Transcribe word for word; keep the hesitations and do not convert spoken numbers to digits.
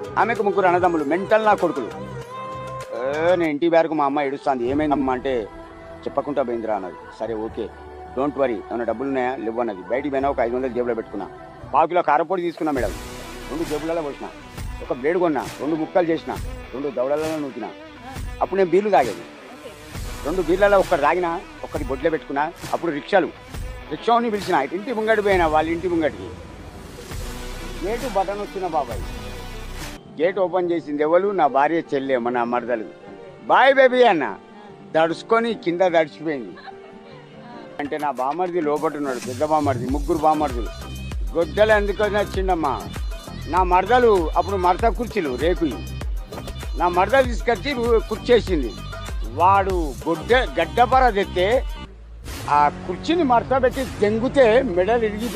ఆమెకు ముగ్గురు అన్నదమ్ములు మెంటల్ నా కొడుకులు. నేను ఇంటి వరకు మా అమ్మ ఏడుస్తుంది. ఏమైందమ్మా అంటే చెప్పకుండా పోయిందిరా అన్నది. సరే ఓకే డోంట్ వరీ, ఏమైనా డబ్బులు ఉన్నాయా లేవు అన్నది. బయటికి పోయినా ఒక ఐదు వందలు జేబులో పెట్టుకున్నా. పావు కిలో కారపొడి తీసుకున్నా మేడం, రెండు జేబులలో పోసిన, ఒక బ్లేడ్ కొన్నా, రెండు ముక్కలు చేసిన, రెండు దవడలలో నూకిన. అప్పుడు నేను బీర్లు తాగేది. రెండు బీర్లలో ఒక్కటి తాగినా, ఒక్కటి బొడ్లో పెట్టుకున్నా. అప్పుడు రిక్షాలు రిక్షాని పిలిచిన ఇంటి ముంగటి పోయినా, వాళ్ళ ఇంటి ముంగటికి గేటు బటన్ వచ్చిన బాబాయ్. గేట్ ఓపెన్ చేసింది ఎవరు? నా భార్య చెల్లెమ్మ, నా మరదలు. బాయ్ బేబీ అన్న, దడుచుకొని కింద దడిచిపోయింది. అంటే నా బామర్ది లోపట్టున్నాడు, పెద్ద బామర్ది, ముగ్గురు బామర్దులు. గొడ్డలు ఎందుకు వచ్చిండమ్మా నా మరదలు. అప్పుడు మడత కుర్చీలు రేకులు, నా మరదలు తీసుకొచ్చి కుర్చేసింది. వాడు గొడ్డ గడ్డపర తెస్తే ఆ కుర్చీని మడత పెట్టి దెంగితే మెడలు ఇరిగి